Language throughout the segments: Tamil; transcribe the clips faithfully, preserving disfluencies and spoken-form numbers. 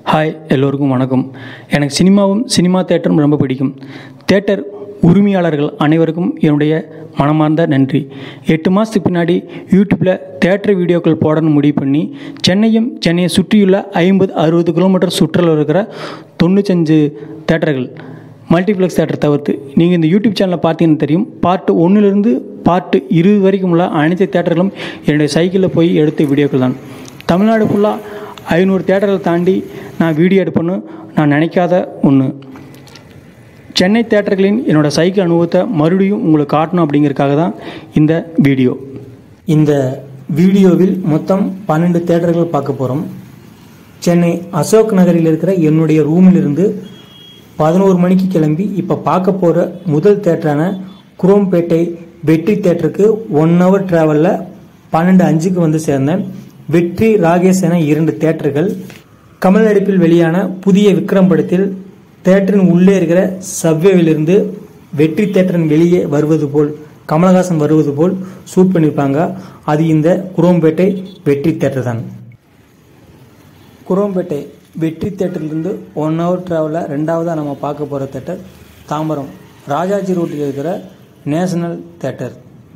ஹாய் எல்லோருக்கும் வணக்கம். எனக்கு சினிமாவும் சினிமா தேட்டரும் ரொம்ப பிடிக்கும். தேட்டர் உரிமையாளர்கள் அனைவருக்கும் என்னுடைய மனமார்ந்த நன்றி. எட்டு மாதத்துக்கு பின்னாடி யூடியூப்பில் தேட்டர் வீடியோக்கள் போடணும்னு முடிவு பண்ணி சென்னையும் சென்னையை சுற்றியுள்ள ஐம்பது அறுபது கிலோமீட்டர் சுற்றலில் இருக்கிற தொண்ணூத்தஞ்சு தேட்டர்கள் மல்டிப்ளெக்ஸ் தேட்டர் தவிர்த்து நீங்கள் இந்த யூடியூப் சேனலில் பார்த்தீங்கன்னு தெரியும். பார்ட்டு ஒன்றுலேருந்து பார்ட்டு இருபது வரைக்கும் உள்ள அனைத்து தேட்டர்களும் என்னுடைய சைக்கிளில் போய் எடுத்த வீடியோக்கள் தான். தமிழ்நாடு ஃபுல்லாக ஐநூறு தேட்டர்களை தாண்டி நான் வீடியோ எடுப்பேன்னு நான் நினைக்காத ஒன்று. சென்னை தேட்டர்களின் என்னோடய சைக்கிள் அனுபவத்தை மறுபடியும் உங்களுக்கு காட்டணும் அப்படிங்கிறதுக்காக தான் இந்த வீடியோ. இந்த வீடியோவில் மொத்தம் பன்னெண்டு தேட்டர்கள் பார்க்க போகிறோம். சென்னை அசோக் நகரில் இருக்கிற என்னுடைய ரூமிலிருந்து பதினோரு மணிக்கு கிளம்பி இப்போ பார்க்க போகிற முதல் தேட்டரான குரோம்பேட்டை வெற்றி தேட்டருக்கு ஒன் ஹவர் ட்ராவலில் பன்னெண்டு அஞ்சுக்கு வந்து சேர்ந்தேன். வெற்றி, ராகேஷ் என இரண்டு தேட்டர்கள். கமல் நடிப்பில் வெளியான புதிய விக்ரம் படத்தில் தேட்டரின் உள்ளே இருக்கிற சப்வேவிலிருந்து வெற்றி தேட்டரின் வெளியே வருவது போல், கமலஹாசன் வருவது போல் ஷூட் பண்ணியிருப்பாங்க. அது இந்த குரோம்பேட்டை வெற்றி தேட்டர் தான். குரோம்பேட்டை வெற்றி தேட்டரிலிருந்து ஒன் ஹவர் ட்ராவலில் ரெண்டாவதாக நம்ம பார்க்க போகிற தேட்டர் தாம்பரம் ராஜாஜி ரோட்டில் இருக்கிற நேஷனல் தேட்டர்.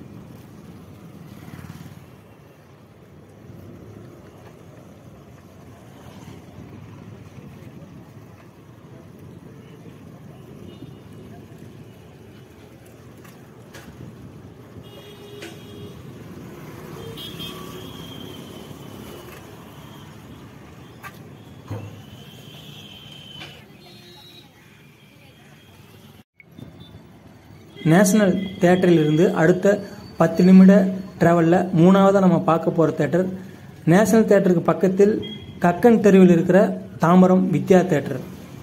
நேஷனல் தேட்டரிலிருந்து அடுத்த பத்து நிமிட டிராவலில் மூணாவதாக நம்ம பார்க்க போகிற தேட்டர் நேஷனல் தேட்டருக்கு பக்கத்தில் கக்கன் தெருவில் இருக்கிற தாம்பரம் வித்யா தேட்டர்.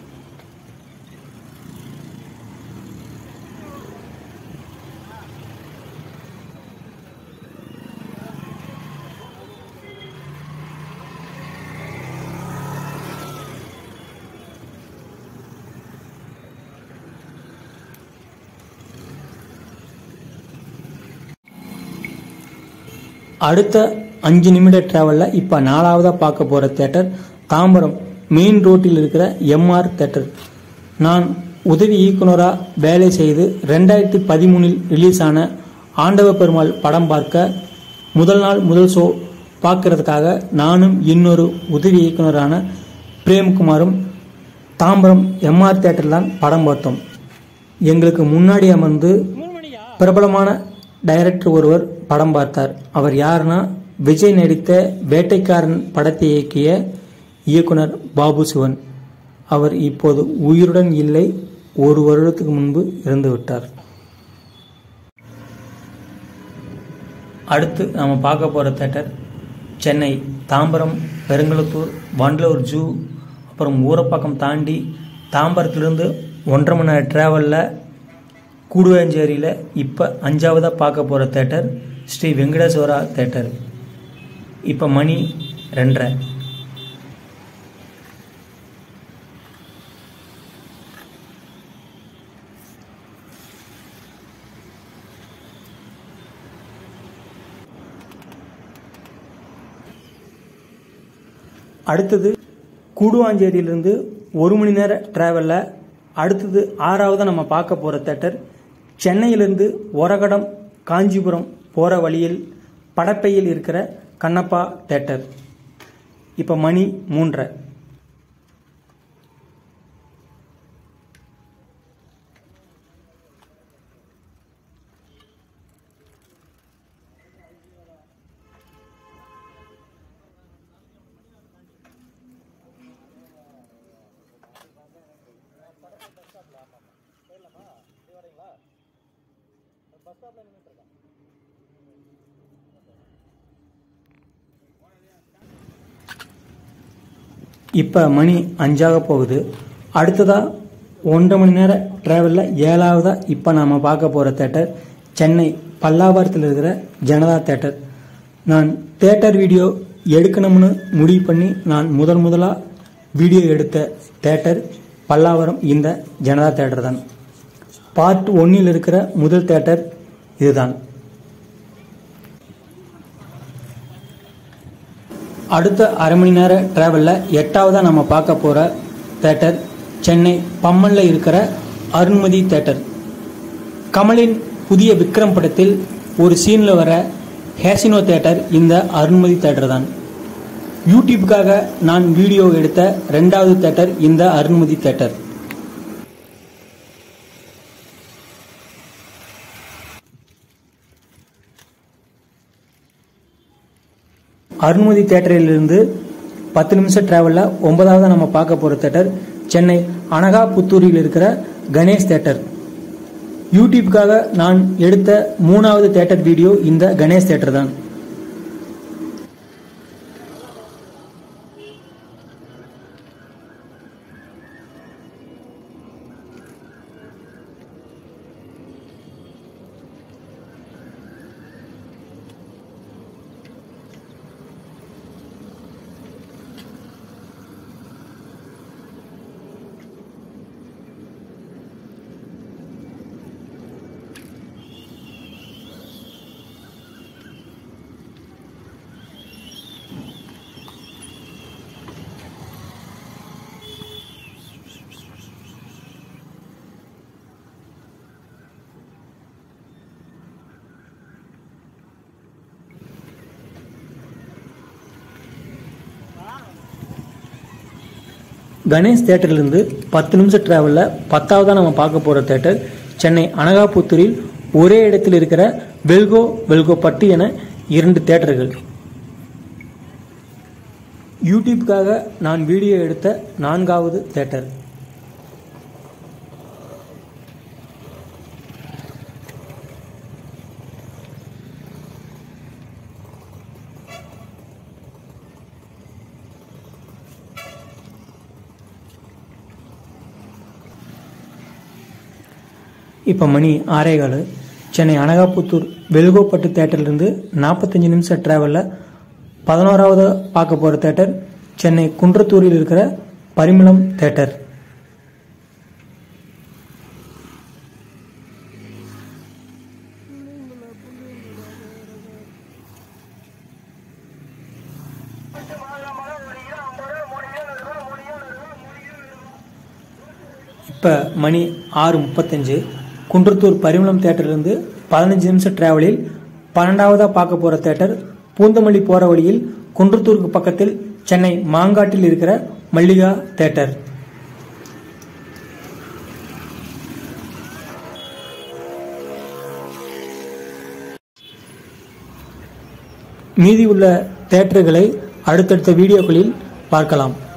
அடுத்த அஞ்சு நிமிட டிராவலில் இப்போ நாலாவதாக பார்க்க போகிற தேட்டர் தாம்பரம் மெயின் ரோட்டில் இருக்கிற எம்ஆர் தேட்டர். நான் உதவி இயக்குனராக வேலை செய்து ரெண்டாயிரத்தி பதிமூணில் ரிலீஸ் ஆன ஆண்டவ பெருமாள் படம் பார்க்க முதல் நாள் முதல் ஷோ பார்க்கறதுக்காக நானும் இன்னொரு உதவி இயக்குனரான பிரேம்குமாரும் தாம்பரம் எம்ஆர் தேட்டரில் தான் படம் பார்த்தோம். எங்களுக்கு முன்னாடி அமர்ந்து பிரபலமான டைரக்டர் ஒருவர் படம் பார்த்தார். அவர் யாருன்னா விஜய் நடித்த வேட்டைக்காரன் படத்தை இயக்கிய இயக்குனர் பாபு சிவன். அவர் இப்போது உயிருடன் இல்லை, ஒரு வருடத்துக்கு முன்பு இறந்து விட்டார். அடுத்து நாம் பார்க்க போகிற தேட்டர் சென்னை தாம்பரம் பெருங்குளத்தூர் வண்டலூர் ஜூ அப்புறம் ஊரப்பாக்கம் தாண்டி தாம்பரத்திலிருந்து ஒன்றரை மணி நேரம் டிராவலில் கூடுவாஞ்சேரியில் இப்போ அஞ்சாவதாக பார்க்க போகிற தேட்டர் ஸ்ரீ வெங்கடேஸ்வரா தேட்டர். இப்போ மணி ரெண்டரை. அடுத்தது கூடுவாஞ்சேரியிலிருந்து ஒரு மணி நேர டிராவலில் அடுத்தது ஆறாவதாக நம்ம பார்க்க போகிற தேட்டர் சென்னையிலிருந்து ஒரகடம் காஞ்சிபுரம் போகிற வழியில் படப்பையில் இருக்கிற கண்ணப்பா தேட்டர். இப்போ மணி மூன்றரை. இப்போ மணி அஞ்சாக போகுது. அடுத்ததாக ஒன்றரை மணி நேர டிராவலில் ஏழாவதாக இப்போ நாம் பார்க்க போகிற தேட்டர் சென்னை பல்லாவரத்தில் இருக்கிற ஜனதா தேட்டர். நான் தேட்டர் வீடியோ எடுக்கணும்னு முடிவு பண்ணி நான் முதல் முதலாக வீடியோ எடுத்த தேட்டர் பல்லாவரம் இந்த ஜனதா தேட்டர் தான். பார்ட் ஒன்னில் இருக்கிற முதல் தேட்டர் இதுதான். அடுத்த அரை மணி நேர டிராவலில் எட்டாவதாக நம்ம பார்க்க போகிற தேட்டர் சென்னை பம்மனில் இருக்கிற அருண்மதி தேட்டர். கமலின் புதிய விக்ரம் படத்தில் ஒரு சீனில் வர ஹேசினோ தேட்டர் இந்த அருண்மதி தேட்டர் தான். யூடியூப்புக்காக நான் வீடியோ எடுத்த ரெண்டாவது தேட்டர் இந்த அருண்மதி தேட்டர். அருண்மதி தேட்டரிலிருந்து பத்து நிமிஷம் டிராவலில் ஒன்பதாவது நம்ம பார்க்க போகிற தேட்டர் சென்னை அனகாபுத்தூரில் இருக்கிற கணேஷ் தேட்டர். யூடியூப்புக்காக நான் எடுத்த மூணாவது தேட்டர் வீடியோ இந்த கணேஷ் தேட்டர் தான். கணேஷ் தேட்டர்லேருந்து பத்து நிமிஷம் டிராவலில் பத்தாவதாக நம்ம பார்க்க போகிற தேட்டர் சென்னை அனகாபுத்தூரில் ஒரே இடத்தில் இருக்கிற வெல்கோ வெல்கோ பட்டு என இரண்டு தேட்டர்கள். யூடியூப்புக்காக நான் வீடியோ எடுத்த நான்காவது தேட்டர். இப்போ மணி ஆறே கால். சென்னை அனகாபுத்தூர் வெல்கோப்பட்டு தேட்டர்லேருந்து நாற்பத்தஞ்சு நிமிஷம் டிராவலில் பதினோராவது பார்க்க போகிற தேட்டர் சென்னை குன்றத்தூரில் இருக்கிற பரிமளம் தேட்டர். இப்போ மணி ஆறு முப்பத்தஞ்சு. குன்றத்தூர் பரிமளம் தேட்டர்லேருந்து பதினஞ்சு நிமிஷம் டிராவலில் பன்னெண்டாவதாக பார்க்க போகிற தேட்டர் பூந்தமல்லி போகிற வழியில் குன்றத்தூருக்கு பக்கத்தில் சென்னை மாங்காட்டில் இருக்கிற மல்லிகா தேட்டர். மீதி உள்ள தேட்டர்களை அடுத்தடுத்த வீடியோக்களில் பார்க்கலாம்.